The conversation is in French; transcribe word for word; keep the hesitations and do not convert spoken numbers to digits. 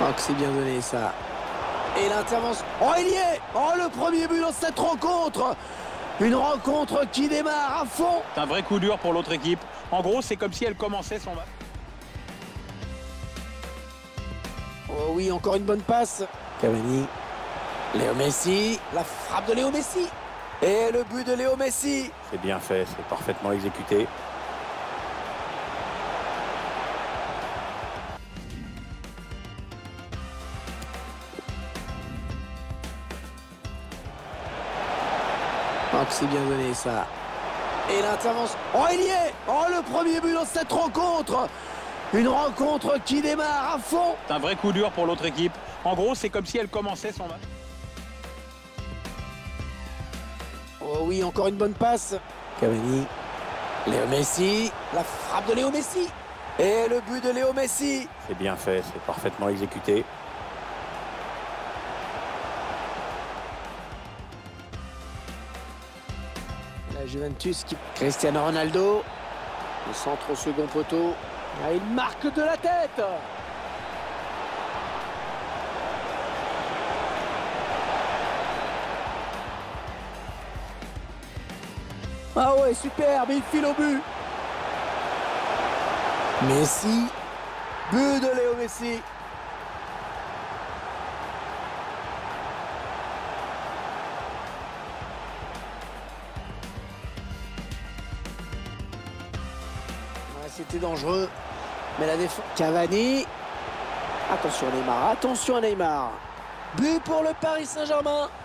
Oh, que c'est bien donné ça. Et l'intervention. Oh, il y est. Oh, le premier but dans cette rencontre. Une rencontre qui démarre à fond. C'est un vrai coup dur pour l'autre équipe. En gros, c'est comme si elle commençait son match. Oh oui, encore une bonne passe. Cavani. Léo Messi. La frappe de Léo Messi. Et le but de Léo Messi. C'est bien fait, c'est parfaitement exécuté. Oh, que c'est bien donné ça. Et l'intervention. Oh, il y est. Oh, le premier but dans cette rencontre. Une rencontre qui démarre à fond. C'est un vrai coup dur pour l'autre équipe. En gros, c'est comme si elle commençait son match. Oh oui, encore une bonne passe. Cavani. Léo Messi. La frappe de Léo Messi. Et le but de Léo Messi. C'est bien fait, c'est parfaitement exécuté. La Juventus qui... Cristiano Ronaldo. Le centre au second poteau. Ah, il marque de la tête. Ah ouais, superbe, il file au but. Messi. But de Léo Messi. C'était dangereux, mais la défense. Cavani. Attention Neymar, attention à Neymar. But pour le Paris Saint-Germain.